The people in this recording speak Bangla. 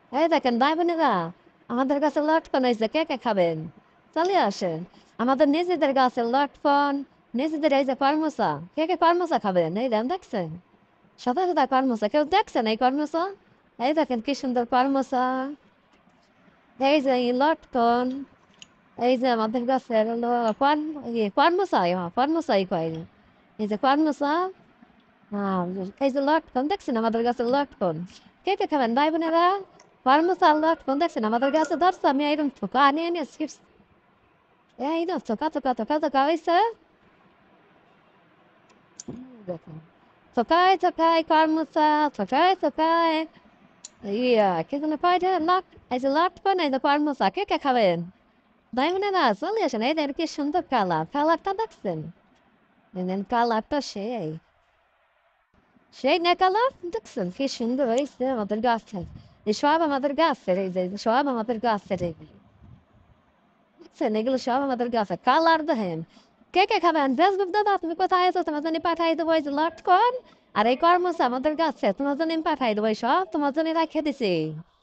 এই দেখেন ভাই বোনেরা, আমাদের কাছে লটকন হয়েছে, কে কে খাবেন? চলে আসেন। আমাদের নিজেদের গাছে লটকন, নিজেদের এই যে কর্মচা, কে কে কর্মচা খাবেন? এই দেন দেখছেন, সাদা সাদা কর্মচা, কেউ দেখছেন এই কর্মচা? এই দেখেন কি সুন্দর কর্মচা। এই যে এই লটকন, এই যে আমাদের গাছের হলো কর্মচাই, হ্যাঁ কর্মচাই কয়। এই যে কর্মচা, হ্যাঁ, এই যে লটকন দেখছেন আমাদের গাছের লটকন, কে কে খাবেন ভাই বোনেরা? কর্মচা লটকন দেখছেন আমাদের গাছে ধরছে, আমি এরকম থোকা আনিয়ে নিয়ে চিপস, এই না থোকা থোকা থোকা থোকা হয়েছে। দেখুন, থোকায় থোকায় কর্মচা, থোকায় থোকায় ইয়া কি যেন কয় যে এই যে লটকন, এই যে কর্মচা, কে কে খাবেন ভাই বোনেরা? চলে আসেন, এই দেখেন কি সুন্দর কালার, কালারটা দেখছেন? দেখেন কালারটা সেই, সেই না কালার দেখছেন কি সুন্দর হয়েছে আমাদের গাছের। এই সব আমাদের গাছের, এই যে সব আমাদের গাছের এগুলো দেখছেন, এগুলো সব আমাদের গাছের কালার দেখেন। কে কে খাবেন? ফেসবুক দাদা তুমি কোথায় আছো? তোমার জন্য পাঠাই দেবো এই যে লটকন আর এই কর্মসা আমাদের গাছে, তোমার জন্য আমি পাঠাই দেবো, এই সব তোমার জন্য রাখিয়ে দিছি।